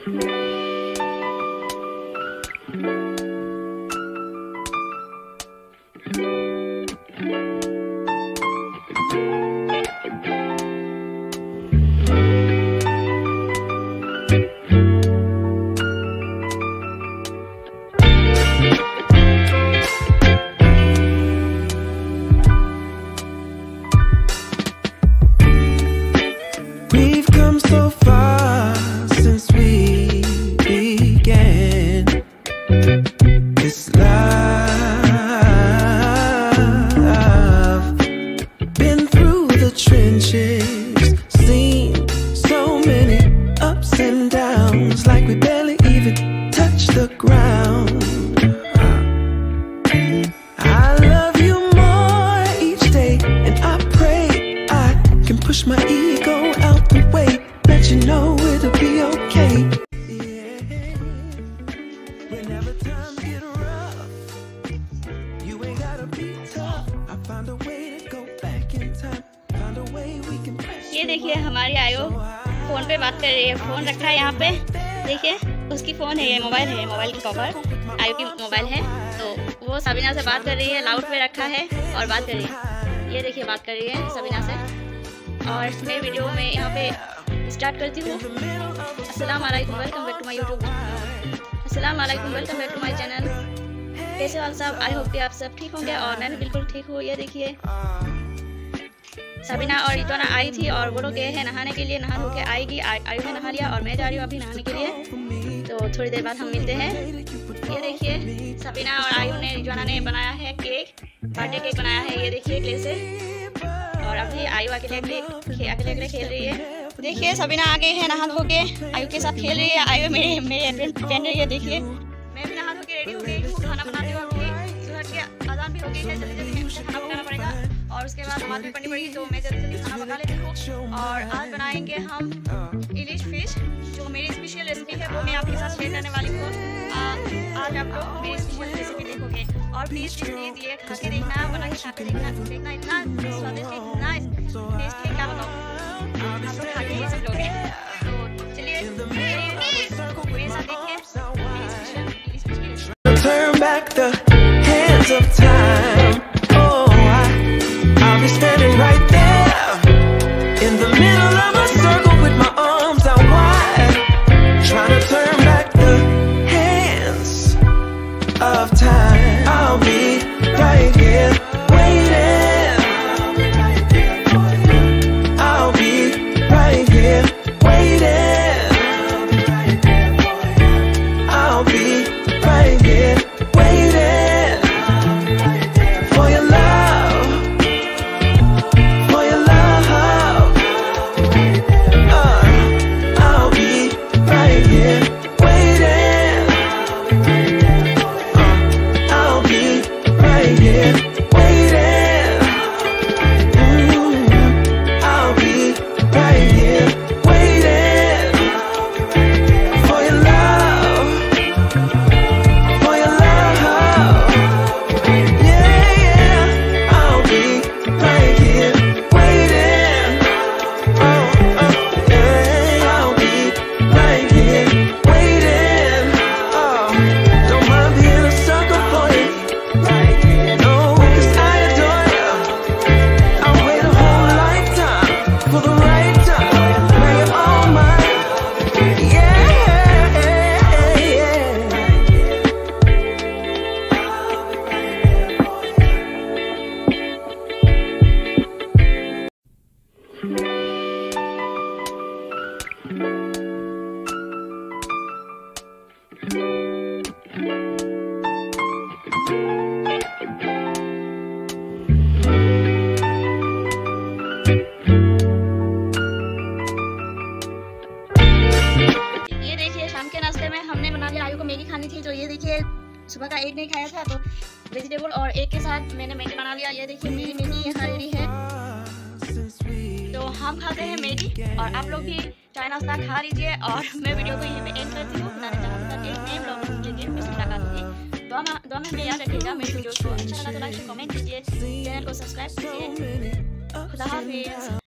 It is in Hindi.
So far since we began this love, been through the trenches, seen so many ups and downs, like we barely even touched the ground. I love you more each day, and I pray I can push my ego out the way. Let you know it'll be okay. Yeah. Whenever times get rough, you ain't gotta be tough. I found a way to go back in time. Found a way we can press. ये देखिए हमारी आयो फोन पे बात कर रही है। फोन रखा है यहाँ पे, देखिए उसकी फोन है, ये मोबाइल है, मोबाइल की कवर आयो की मोबाइल है। तो वो सबीना से बात कर रही है, लाउड पे रखा है और बात कर रही है। ये देखिए बात कर रही है सबीना से। और मैं वीडियो में यहाँ पे स्टार्ट करती हूँ। अस्सलाम वालेकुम, welcome back to my YouTube. अस्सलाम वालेकुम, welcome back to my channel. कैसे हो सब? आई होप कि आप सब ठीक होंगे और मैं भी बिल्कुल ठीक हूँ। ये देखिए सबीना और रिजवाना आई थी और वो लोग गए हैं नहाने के लिए। नहा धो के आएगी, आयु ने नहा लिया और मैं जा रही हूँ अभी नहाने के लिए। तो थोड़ी देर बाद हम मिलते हैं। ये देखिए सबीना और आयु ने, रिजवाना ने बनाया है केक, बर्थडे केक बनाया है। ये देखिए क्ले से। और अभी आयु अकेले खेल रही है। देखिए सबीना आ गई है नहा धो के, आयु के साथ खेल रही है। आयु मेरे पहन रही है। देखिए मैं भी नहा धो के रेडी हो गई हूँ, खाना बनाती हूँ। अभी सुबह की अजान भी हो गई है, जल्दी जल्दी मुझे खाना पकाना पड़ेगा और उसके बाद नमाज भी पढ़नी पड़ेगी। तो मैं जल्दी जल्दी खाना पका लेती हूँ। और आज बनाएंगे हम इलिश फिश, जो मेरी स्पेशल रेसिपी है वो मैं आपके साथ शेयर करने वाली हूँ। आज आप लोग मेरी स्पेशल रेसिपी देखोगे और प्लीज़ ये खा के देखना, बना के खा के देखना इतना स्वादिष्ट, इतना टेस्टी, क्या बताऊँ, आप लोग खा के ये सब लोग हैं। तो चलिए मेरे साथ देखिए मेरी स्पेशल इलिश फिश की recipe. Turn back the hands of time. Oh, I'll be standing right there in the middle of a circle with my arms out wide, trying to turn back the hands of time. I'll be right here waiting. I'll be right here waiting. I'll be right here waiting for your love, for your love. I'll be right here waiting. I'll be right here waiting. I'll be right here waiting for your love. सुबह का एग नहीं खाया था तो वेजिटेबल और एग के साथ मैंने मैगी बना लिया। ये देखिए मेरी मैगी यहाँ रेडी है। तो हम खाते हैं मैगी और आप लोग भी चाय नाश्ता खा लीजिए। और मैं वीडियो को यहीं पे एंड करती हूँ। खुदा ने चाहा तो एक नए ब्लॉग में मिलेंगे, फिर से मुलाकात होगी। दुआ में याद रखिएगा। मेरे वीडियो को अच्छा लगा तो लाइक कमेंट कीजिए, चैनल को सब्सक्राइब कीजिए। खुदा हाफिज़।